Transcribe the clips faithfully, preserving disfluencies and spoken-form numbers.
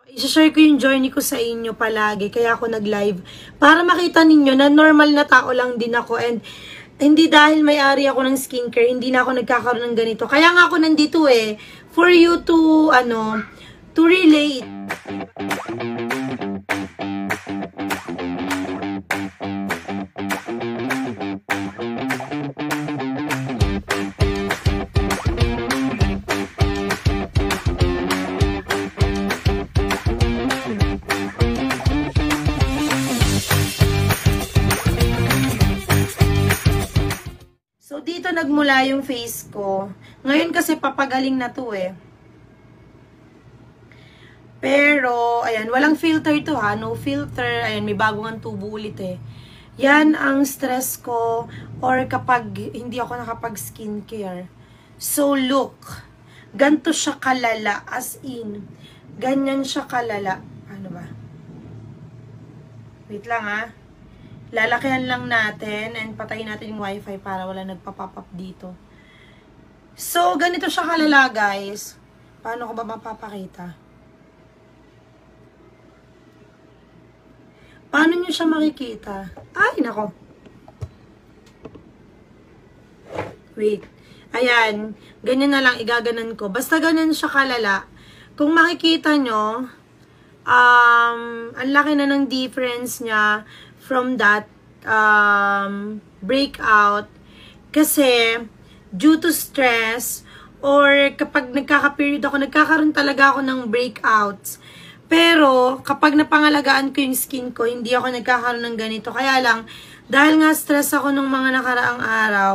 I-share ko yung journey ko sa inyo palagi, kaya ako nag-live. Para makita ninyo na normal na tao lang din ako, and hindi dahil may-ari ako ng skincare, hindi na ako nagkakaroon ng ganito. Kaya nga ako nandito eh, for you to, ano, to relate. So, dito nagmula yung face ko. Ngayon kasi papagaling na to eh. Pero, ayan, walang filter to ha. No filter. Ayan, may bagong tubo ulit eh. Yan ang stress ko or kapag hindi ako nakapag-skincare. So, look. Ganto siya kalala. As in, ganyan siya kalala. Ano ba? Wait lang ha. Lalakihan lang natin and patayin natin yung wifi para wala nagpa-pop up dito. So, ganito siya kalala, guys. Paano ko ba mapapakita? Paano nyo siya makikita? Ay, nako. Wait. Ayan. Ganyan na lang, igaganan ko. Basta ganyan siya kalala. Kung makikita nyo, um, ang laki na ng difference niya from that um, breakout kasi due to stress or kapag nagkaka-period ako, nagkakaroon talaga ako ng breakouts. Pero kapag napangalagaan ko yung skin ko, hindi ako nagkakaroon ng ganito. Kaya lang, dahil nga stress ako nung mga nakaraang araw,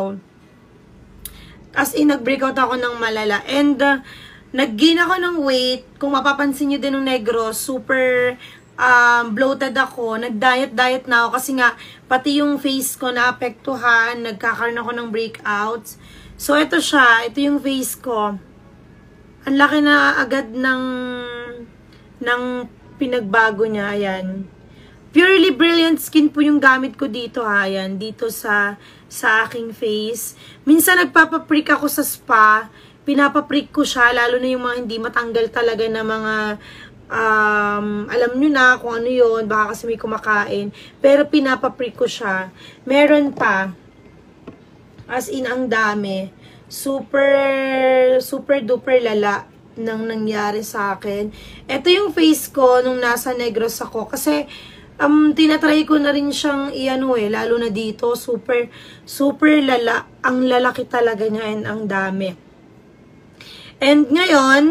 as in nag-breakout ako ng malala. And uh, nag-gain ako ng weight. Kung mapapansin nyo din ng negro, super Um, bloated ako, nag-diet-diet na ako kasi nga, pati yung face ko naapektuhan, nagkakaroon ako ng breakouts. So, ito siya, ito yung face ko. Ang laki na agad ng, ng pinagbago niya, ayan. Purely Brilliant Skin po yung gamit ko dito, ha, ayan, dito sa, sa aking face. Minsan nagpapaprick ako sa spa, pinapaprick ko siya, lalo na yung mga hindi matanggal talaga na mga Um, alam nyo na kung ano yun, baka kasi may kumakain. Pero pinapaprick ko siya. Meron pa, as in ang dami, super, super duper lala nang nangyari sa akin. Ito yung face ko nung nasa Negros ako. Kasi, um, tinatry ko na rin siyang iano eh, lalo na dito, super, super lala. Ang lalaki talaga niya and ang dami. And ngayon,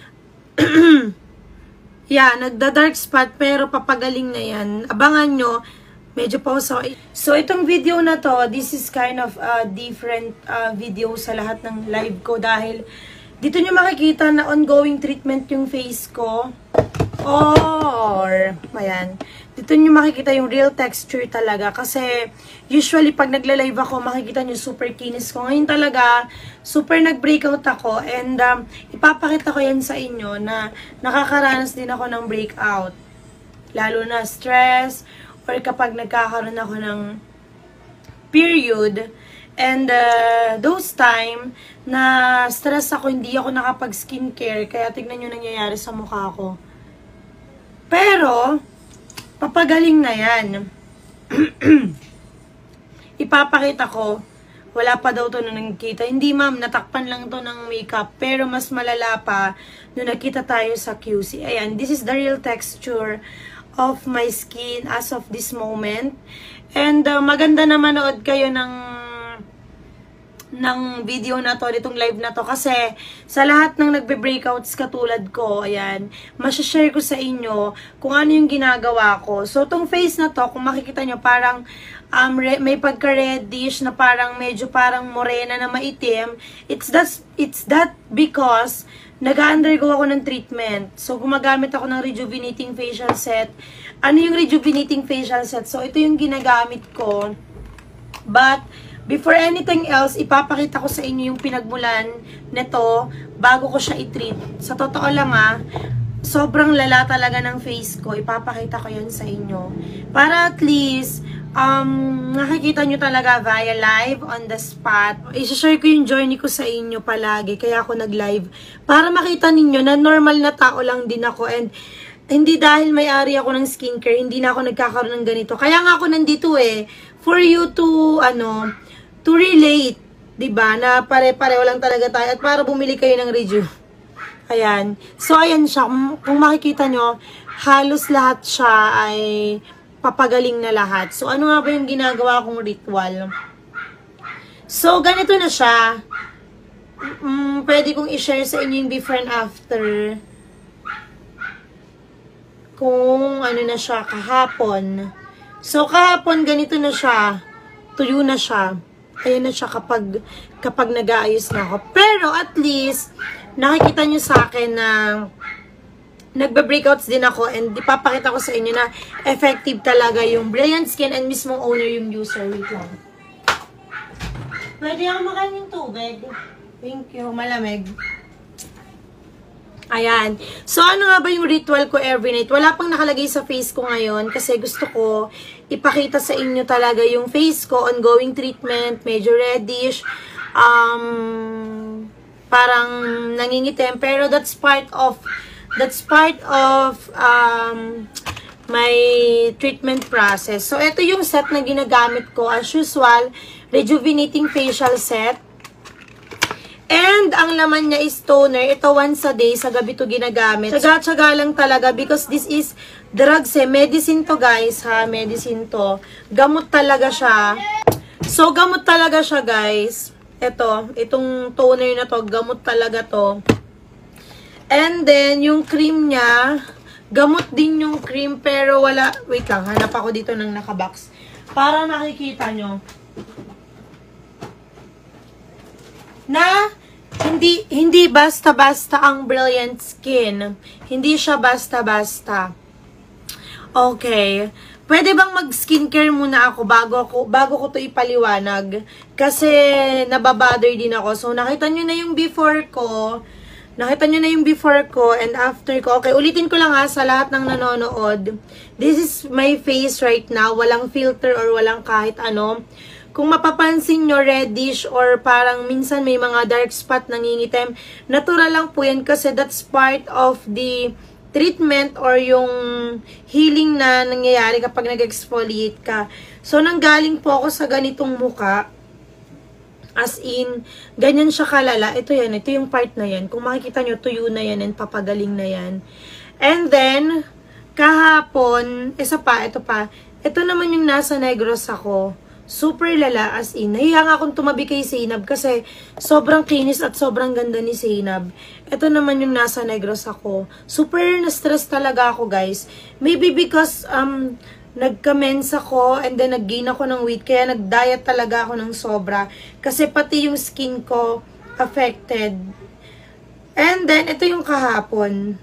yeah, nagda-dark spot pero papagaling na yan. Abangan nyo, medyo pause ako. So, itong video na to, this is kind of a different uh, video sa lahat ng live ko dahil dito nyo makikita na ongoing treatment yung face ko. Or, ayan, dito nyo makikita yung real texture talaga kasi usually pag nagla-live ako, makikita nyo super kinis ko. Ngayon talaga, super nag-breakout ako and um, ipapakita ko yan sa inyo na nakakaranas din ako ng breakout. Lalo na stress or kapag nagkakaroon ako ng period. And uh, those time na stress ako, hindi ako nakapag-skincare. Kaya tignan nyo nangyayari sa mukha ko. Pero, papagaling na yan. Ipapakita ko. Wala pa daw to nung nagkita. Hindi ma'am, natakpan lang to ng makeup. Pero mas malala pa nung nakita tayo sa Q C. Ayan, this is the real texture of my skin as of this moment. And uh, maganda na manood kayo ng ng video na to, ditong live na to. Kasi sa lahat ng nagbe-breakouts katulad ko, ayan, masashare ko sa inyo kung ano yung ginagawa ko. So, tong face na to, kung makikita nyo, parang um, may pagka-reddish na parang medyo parang morena na maitim. It's that, it's that because nag-undergo ako ng treatment. So, gumagamit ako ng rejuvenating facial set. Ano yung rejuvenating facial set? So, ito yung ginagamit ko. But, before anything else, ipapakita ko sa inyo yung pinagmulan nito bago ko siya i-treat. Sa totoo lang ah, sobrang lala talaga ng face ko. Ipapakita ko yun sa inyo. Para at least, um, nakikita nyo talaga via live on the spot. I-share ko yung journey ko sa inyo palagi. Kaya ako nag-live. Para makita ninyo na normal na tao lang din ako. And hindi dahil may-ari ako ng skincare, hindi na ako nagkakaroon ng ganito. Kaya nga ako nandito eh, for you to, ano, to relate, diba? Na pare-pareho lang talaga tayo at para bumili kayo ng review. Ayan. So, ayan siya. Kung makikita nyo, halos lahat siya ay papagaling na lahat. So, ano nga ba yung ginagawa kong ritual? So, ganito na siya. Mm, pwede kong i-share sa inyo yung before and after. Kung ano na siya, kahapon. So, kahapon, ganito na siya. Tuyo na siya. Ayan na siya kapag, kapag nag-aayos na ako. Pero, at least, nakikita nyo sa akin na nagbe-breakouts din ako and ipapakita ko sa inyo na effective talaga yung Brilliant Skin and mismong owner yung user. Wait lang. Pwede ako makain yung tubig. Thank you. Malamig. Ayan. So, ano nga ba yung ritual ko every night? Wala pang nakalagay sa face ko ngayon kasi gusto ko ipakita sa inyo talaga yung face ko, ongoing treatment, medyo reddish, um, parang nangingitim. Pero that's part of, that's part of, um, my treatment process. So, ito yung set na ginagamit ko. As usual, rejuvenating facial set. And, ang laman niya is toner. Ito once a day. Sa gabi to ginagamit. Tsaga-tsaga lang talaga because this is drugs eh. Medicine to guys ha. Medicine to. Gamot talaga siya. So, gamot talaga siya guys. Ito. Itong toner na to. Gamot talaga to. And then, yung cream niya. Gamot din yung cream. Pero wala. Wait lang. Hanap ako dito ng nakabox. Para nakikita nyo. Na hindi hindi basta-basta ang Brilliant Skin. Hindi siya basta-basta. Okay. Pwede bang mag-skincare muna ako bago ako bago ko 'to ipaliwanag kasi nababother din ako. So nakita niyo na yung before ko. Nakita niyo na yung before ko and after ko. Okay, ulitin ko lang ha sa lahat ng nanonood. This is my face right now. Walang filter or walang kahit ano. Kung mapapansin nyo, reddish or parang minsan may mga dark spot nangingitim, natural lang po yan kasi that's part of the treatment or yung healing na nangyayari kapag nag-exfoliate ka. So, nanggaling po ako sa ganitong muka. As in, ganyan siya kalala. Ito yan, ito yung part na yan. Kung makikita nyo, tuyo na yan and papagaling na yan. And then, kahapon, isa pa, ito pa, ito naman yung nasa Negros ako. Super lala, as in. Nahiya nga akong tumabi kay Zainab kasi sobrang kinis at sobrang ganda ni Zainab. Ito naman yung nasa Negros ako. Super na-stress talaga ako, guys. Maybe because um, nagka-mens ako and then nag-gain ako ng weight. Kaya nag-diet talaga ako ng sobra. Kasi pati yung skin ko affected. And then, ito yung kahapon.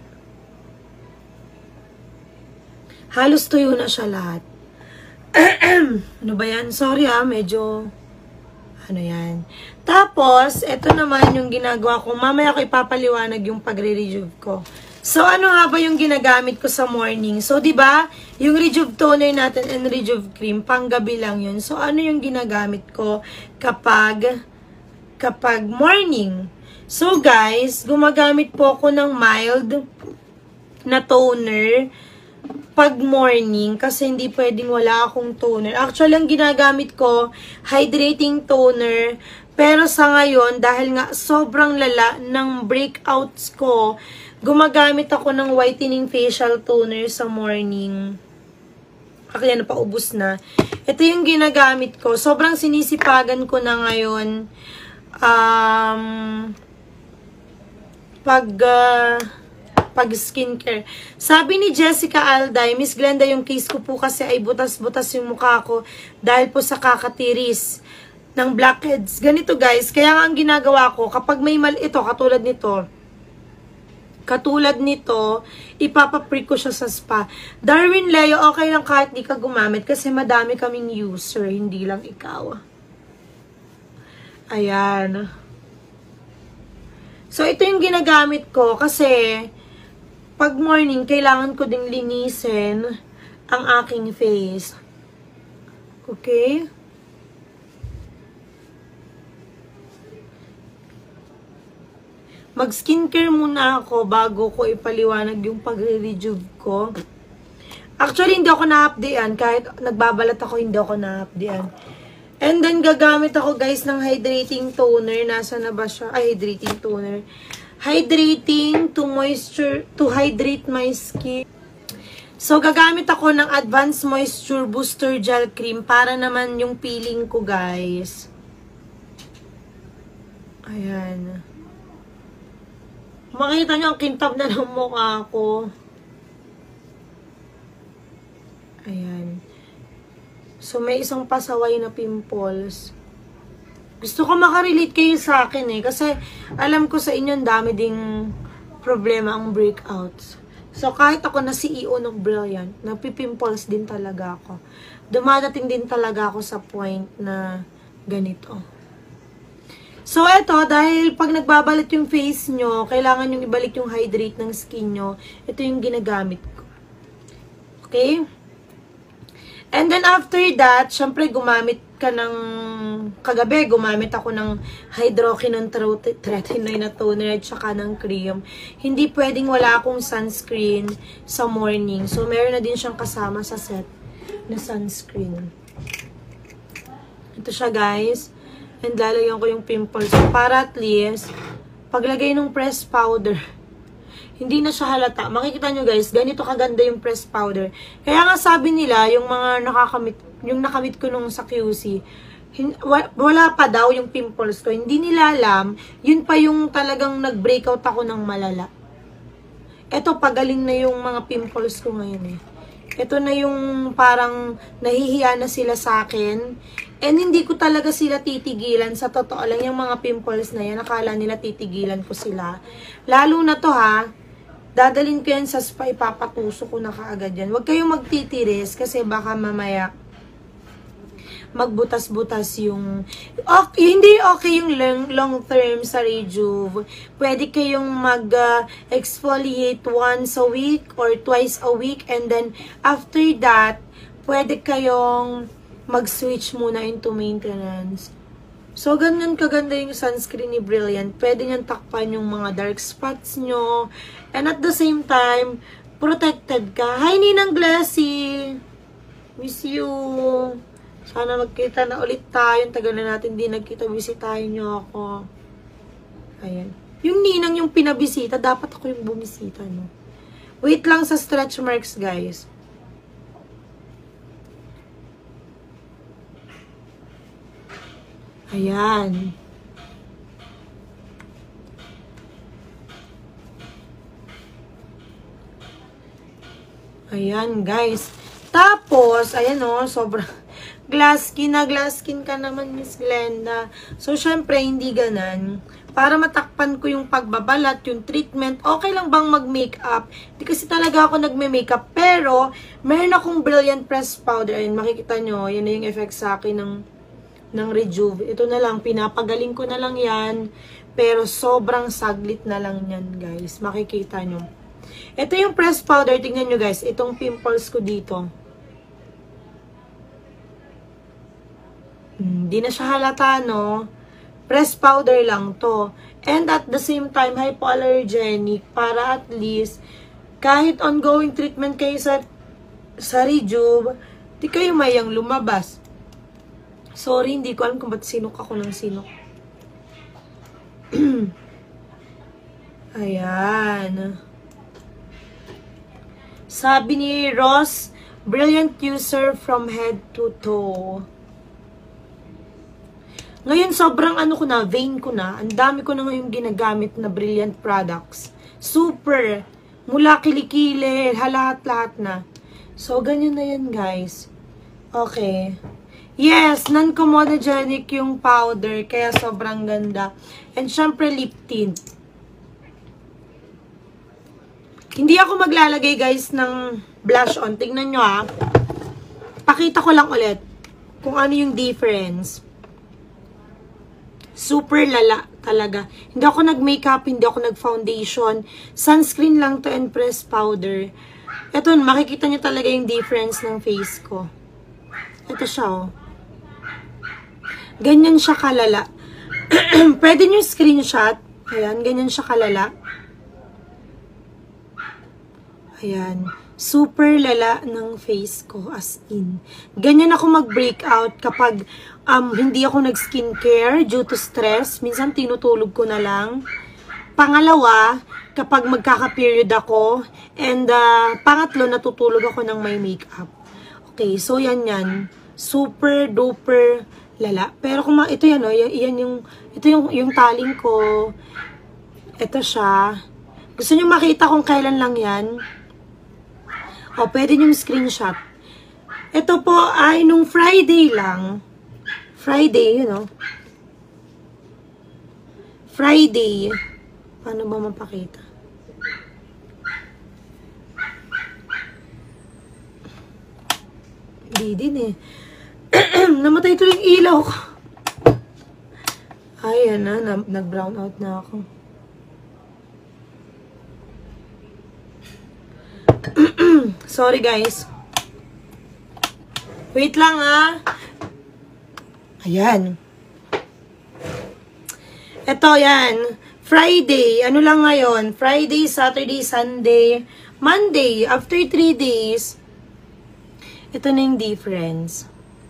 Halos tuyo na siya lahat. Ano ba yan? Sorry ah, medyo ano yan. Tapos, ito naman yung ginagawa ko. Mamaya ko ipapaliwanag yung pagre-rejuve ko. So, ano nga ba yung ginagamit ko sa morning? So, di ba yung Rejuve toner natin and Rejuve cream, panggabi lang yun. So, ano yung ginagamit ko kapag kapag morning? So, guys, gumagamit po ako ng mild na toner pag morning kasi hindi pwedeng wala akong toner. Actually, ang ginagamit ko, hydrating toner. Pero sa ngayon, dahil nga sobrang lala ng breakouts ko, gumagamit ako ng whitening facial toner sa morning. Kaya napaubos na. Ito yung ginagamit ko. Sobrang sinisipagan ko na ngayon. Um, pag... Uh, pag skincare. Sabi ni Jessica Alday, Miss Glenda, yung case ko po kasi ay butas-butas yung mukha ko dahil po sa kakatiris ng blackheads. Ganito guys, kaya nga ang ginagawa ko, kapag may mal ito, katulad nito, katulad nito, ipapapre ko siya sa spa. Darwin Leo, okay lang kahit di ka gumamit kasi madami kaming user, hindi lang ikaw. Ayan. So, ito yung ginagamit ko kasi pag morning, kailangan ko ding linisin ang aking face. Okay? mag-skincare muna ako bago ko ipaliwanag yung pagre-rejuve ko. Actually, hindi ako na-updatean. Kahit nagbabalat ako, hindi ako na-updatean. And then, gagamit ako, guys, ng hydrating toner. Nasa na ba siya? Ay, hydrating toner. Hydrating to moisture, to hydrate my skin. So, gagamit ako ng Advanced Moisture Booster Gel Cream para naman yung peeling ko, guys. Ayan. Makita nyo, ang kintab na ng mukha ko. Ayan. So, may isang pasaway na pimples. Gusto ko makarelate kayo sa akin eh. Kasi, alam ko sa inyo, ang dami ding problema ang breakouts. So, kahit ako na C E O ng Brilliant, napipimples din talaga ako. Dumadating din talaga ako sa point na ganito. So, eto, dahil pag nagbabalat yung face nyo, kailangan yung ibalik yung hydrate ng skin nyo. Ito yung ginagamit ko. Okay? And then, after that, syempre, gumamit ka ng, kagabi, gumamit ako ng hydroquinone tretinoin na toner at saka ng cream. Hindi pwedeng wala akong sunscreen sa morning. So, meron na din siyang kasama sa set na sunscreen. Ito siya, guys. And lalagyan ko yung pimples. So, para at least, paglagay ng pressed powder, hindi na siya halata. Makikita nyo, guys, ganito kaganda yung pressed powder. Kaya nga sabi nila, yung mga nakakamit, yung nakamit ko nung sa Q C, wala pa daw yung pimples ko. Hindi nila alam, yun pa yung talagang nag-breakout ako ng malala. Eto, pagaling na yung mga pimples ko ngayon eh. Ito na yung parang nahihiya na sila sa akin. And hindi ko talaga sila titigilan. Sa totoo lang, yung mga pimples na yan, akala nila titigilan ko sila. Lalo na to ha, dadalhin ko yan sa spa, ipapatuso ko na kaagad yan. Huwag kayong magtitiris kasi baka mamaya magbutas-butas yung okay, hindi okay yung long, long term sa Rejuve. Pwede kayong mag-exfoliate uh, once a week or twice a week, and then after that pwede kayong mag-switch muna into maintenance. So, ganun kaganda yung sunscreen ni Brilliant. Pwede niyang takpan yung mga dark spots nyo. And at the same time, protected ka. Hi, Ninang Glassy! Miss you! Sana magkita na ulit tayo. Tagal na natin di nagkita. Bisitahin nyo ako. Ayan. Yung Ninang yung pinabisita, dapat ako yung bumisita, no? Wait lang sa stretch marks, guys. Ayan. Ayan, guys. Tapos, ayan o, sobrang glass skin na, glass skin ka naman, Miss Glenda. So, syempre, hindi ganan. Para matakpan ko yung pagbabalat, yung treatment, okay lang bang mag-makeup? Hindi kasi talaga ako nagme-makeup. Pero, meron akong Brilliant Pressed Powder. Ayan, makikita nyo, yan na yung effect sa akin ng ng Rejuve. Ito na lang, pinapagaling ko na lang yan. Pero sobrang saglit na lang yan, guys. Makikita nyo. Ito yung pressed powder. Tingnan nyo, guys. Itong pimples ko dito. Hindi hmm, na siya halata, no? Pressed powder lang to. And at the same time, hypoallergenic. Para at least, kahit ongoing treatment kayo sa, sa Rejuve, di kayo mayang lumabas. Sorry, hindi ko alam kung ba't sinok ako ng sinok. Ayan. Sabi ni Ross, Brilliant user from head to toe. Ngayon, sobrang ano ko na, vain ko na. Ang dami ko na ngayon ginagamit na Brilliant products. Super. Mula kilikili, lahat-lahat na. So, ganyan na yan, guys. Okay. Yes, non-comedogenic yung powder, kaya sobrang ganda. And syempre, lip tint. Hindi ako maglalagay, guys, ng blush on. Tingnan nyo, ha. Pakita ko lang ulit kung ano yung difference. Super lala talaga. Hindi ako nag-makeup, hindi ako nag-foundation. Sunscreen lang to and pressed powder. Ito, makikita nyo talaga yung difference ng face ko. Ito siya, oh. Ganyan siya kalala. Pwede nyo screenshot Ayan, ganyan siya kalala. Ayan. Super lala ng face ko, as in. Ganyan ako mag-breakout kapag um, hindi ako nag-skincare due to stress. Minsan tinutulog ko na lang. Pangalawa, kapag magkaka-period ako. And uh, pangatlo, natutulog ako ng may makeup. Okay, so yan yan. Super duper lala. Pero kung ito yan, oh, yan, yan yung, ito yung, yung taling ko. Ito siya. Gusto nyo makita kung kailan lang yan? O, pwede nyo screenshot. Ito po ay nung Friday lang. Friday, you know. Friday. Paano ba mapakita? Hindi din eh. Namatay tuloy yung ilaw ko. Ayan na, nag-brown out na ako. Sorry guys. Wait lang ah. Ayan. Ito yan. Friday. Ano lang ngayon? Friday, Saturday, Sunday, Monday. After three days. Ito na yung difference.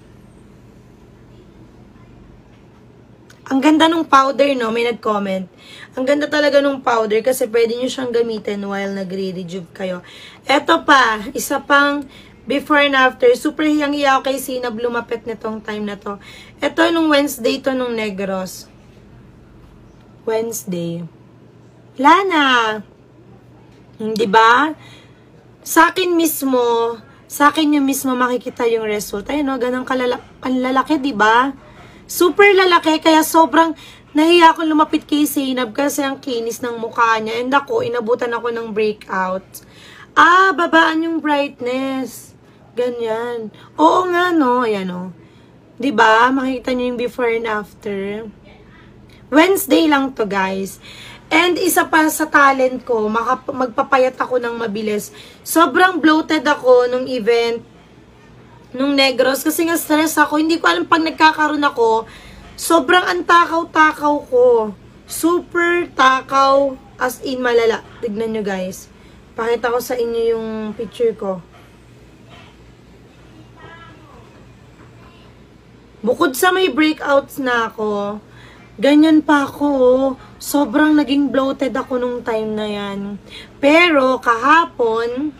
Ang ganda nung powder, no? May nag-comment. Ang ganda talaga nung powder kasi pwede nyo siyang gamitin while nagre-rejuve kayo. Eto pa, isa pang before and after. Super hiyang-hiya ako kay Sinab lumapit nitong time na to. Eto nung Wednesday to nung Negros. Wednesday. Lana. Diba? Sa akin mismo, sa akin yung mismo makikita yung result. Ayun, no? Ganang kalala ang lalaki, diba? Super lalaki, kaya sobrang nahiya ako lumapit kay Zainab kasi ang kinis ng mukha niya. And ako, inabutan ako ng breakout. Ah, babaan yung brightness. Ganyan. Oo nga, no? Ayan, no? Diba? Makikita niyo yung before and after. Wednesday lang to, guys. And isa pa sa talent ko, magpapayat ako ng mabilis. Sobrang bloated ako nung event nung Negros, kasi nga stress ako. Hindi ko alam pag nagkakaroon ako, sobrang antakaw-takaw ko. Super takaw, as in malala. Tignan nyo guys. Pakita ko sa inyo yung picture ko. Bukod sa may breakouts na ako, ganyan pa ako. Sobrang naging bloated ako nung time na yan. Pero kahapon,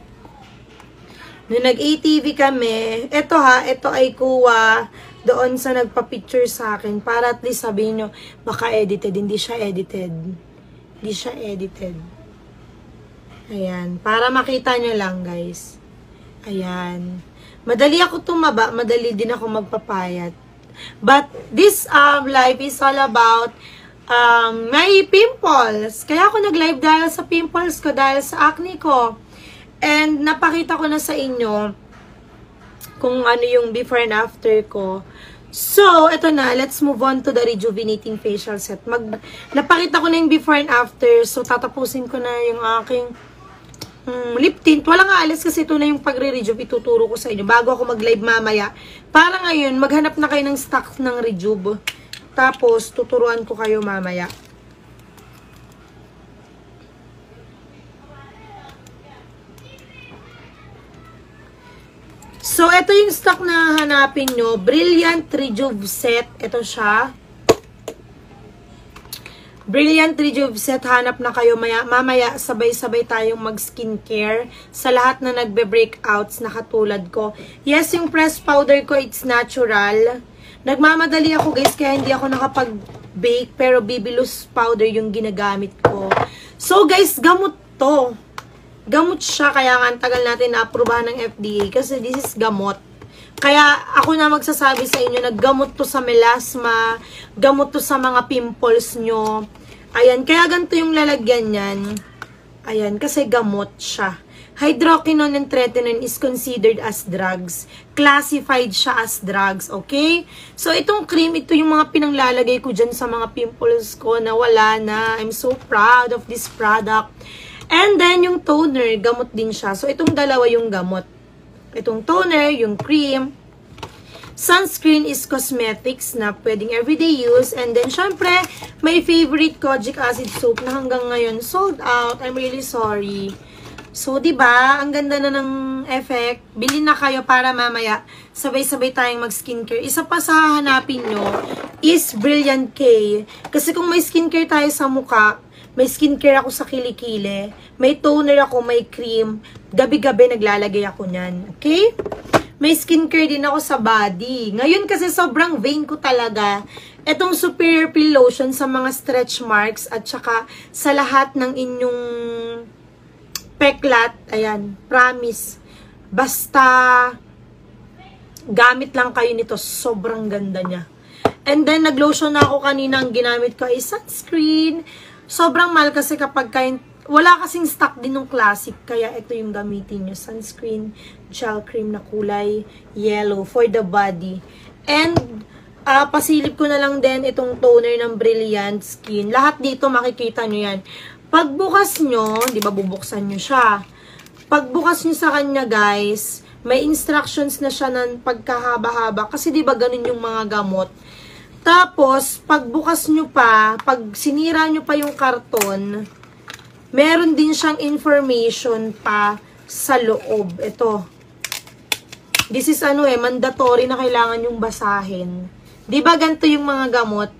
nung nag-A T V kami, eto ha, eto ay kuha doon sa nagpa-picture sa akin para at least sabihin nyo, baka edited. Hindi siya edited. Hindi siya edited. Ayan. Para makita nyo lang, guys. Ayan. Madali ako tumaba. Madali din ako magpapayat. But this um, live is all about um, my pimples. Kaya ako nag-live dahil sa pimples ko, dahil sa acne ko. And napakita ko na sa inyo kung ano yung before and after ko. So, ito na. Let's move on to the rejuvenating facial set. Mag, napakita ko na yung before and after. So, tatapusin ko na yung aking um, lip tint. Walang aalis kasi ito na yung pagre-rejuve. Ituturo ko sa inyo bago ako mag-live mamaya. Para ngayon, maghanap na kayo ng stock ng rejuve. Tapos, tuturuan ko kayo mamaya. So, ito yung stock na hanapin nyo. Brilliant Rejuve Set. Ito siya. Brilliant Rejuve Set. Hanap na kayo. Maya, mamaya, sabay-sabay tayong mag-skincare sa lahat na nagbe-breakouts na katulad ko. Yes, yung pressed powder ko, it's natural. Nagmamadali ako, guys, kaya hindi ako nakapag-bake. Pero B B Loose powder yung ginagamit ko. So, guys, gamot to. Gamot siya, kaya nga ang tagal natin na-aprobahan ng F D A kasi this is gamot. Kaya ako na magsasabi sa inyo na gamot to sa melasma, gamot to sa mga pimples nyo. Ayan, kaya ganito yung lalagyan yan. Ayan, kasi gamot siya. Hydroquinone and tretinoin is considered as drugs. Classified siya as drugs, okay? So, itong cream, ito yung mga pinanglalagay ko dyan sa mga pimples ko na wala na. I'm so proud of this product. And then, yung toner, gamot din siya. So, itong dalawa yung gamot. Itong toner, yung cream. Sunscreen is cosmetics na pwedeng everyday use. And then, syempre, my favorite kojic acid soap na hanggang ngayon sold out. I'm really sorry. So, di ba ang ganda na ng effect. Bili na kayo para mamaya sabay-sabay tayong mag-skincare. Isa pa sa hanapin nyo is Brilliant K. Kasi kung may skincare tayo sa mukha, may skincare ako sa kilikili, may toner ako, may cream, gabi-gabi naglalagay ako nyan. Okay? May skincare din ako sa body. Ngayon kasi sobrang vain ko talaga. Etong Superior Peel Lotion sa mga stretch marks at saka sa lahat ng inyong peklat. Ayan, promise. Basta gamit lang kayo nito. Sobrang ganda niya. And then, nag-lotion na ako kanina. Ang ginamit ko ay sunscreen. Sobrang mahal kasi kapag kayo, wala kasing stock din ng classic. Kaya ito yung gamitin nyo. Sunscreen, gel cream na kulay yellow for the body. And, uh, pasilip ko na lang din itong toner ng Brilliant Skin. Lahat dito makikita nyo yan. Pagbukas nyo, di ba bubuksan nyo siya. Pagbukas nyo sa kanya guys, may instructions na siya ng pagkahaba-haba. Kasi di ba ganun yung mga gamot. Tapos, pagbukas nyo pa, pag sinira nyo pa yung karton, meron din siyang information pa sa loob. Ito. This is ano eh, mandatory na kailangan yung basahin. Di ba ganito yung mga gamot?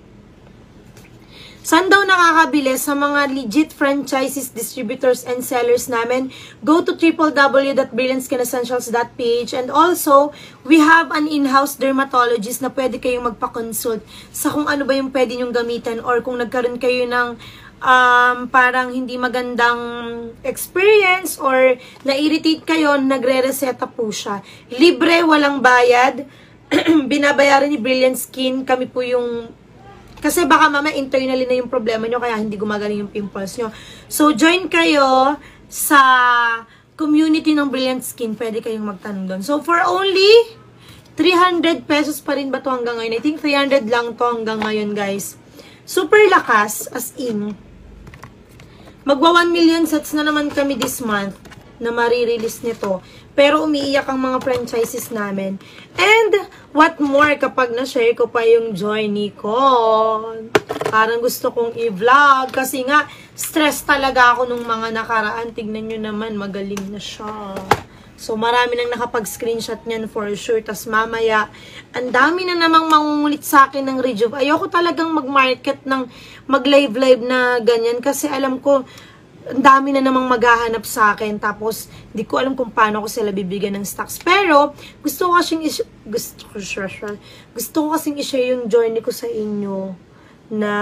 Saan daw nakakabili? Sa mga legit franchises, distributors, and sellers namin. Go to w w w dot brilliant skin essentials dot p h. And also, we have an in-house dermatologist na pwede kayong magpa-consult sa kung ano ba yung pwede nyong gamitan or kung nagkaroon kayo ng um, parang hindi magandang experience or na-irritate kayo, nagre-reseta po siya. Libre, walang bayad. Binabayaran ni Brilliant Skin. Kami po yung kasi baka mama internally na yung problema nyo kaya hindi gumagaling yung pimples nyo. So, join kayo sa community ng Brilliant Skin. Pwede kayong magtanong doon. So, for only three hundred pesos pa rin ba to hanggang ngayon? I think three hundred lang to hanggang ngayon, guys. Super lakas, as in. Magwa one million sets na naman kami this month na marirelease nito. Pero umiiyak ang mga franchises namin. And, what more kapag na-share ko pa yung journey ko. Parang gusto kong i-vlog. Kasi nga, stress talaga ako nung mga nakaraan. Tignan nyo naman, magaling na siya. So, marami nang nakapag-screenshot niyan for sure. Tas mamaya, ang dami na namang mangungulit sa akin ng Rejuve. Ayoko talagang mag-market ng mag-live-live na ganyan. Kasi alam ko, ang dami na namang maghahanap sa akin. Tapos, di ko alam kung paano ko sila bibigyan ng stocks. Pero, gusto ko kasing is gusto ko, gusto ko kasing i-share yung journey ko sa inyo na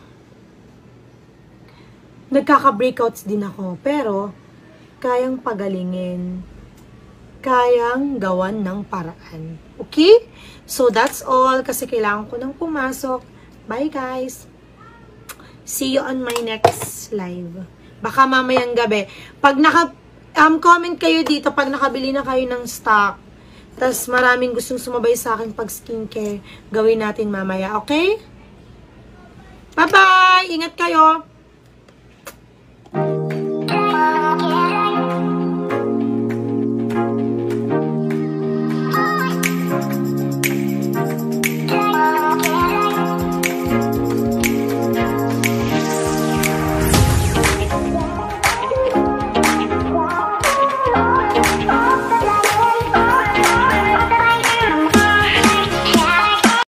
nagkaka-breakouts din ako. Pero, kayang pagalingin. Kayang gawan ng paraan. Okay? So, that's all. Kasi kailangan ko nang pumasok. Bye, guys. See you on my next live. Baka mamayang gabi. Pag naka, um, comment kayo dito, pag nakabili na kayo ng stock, tas maraming gustong sumabay sa akin pag skincare, gawin natin mamaya, okay? Bye-bye! Ingat kayo!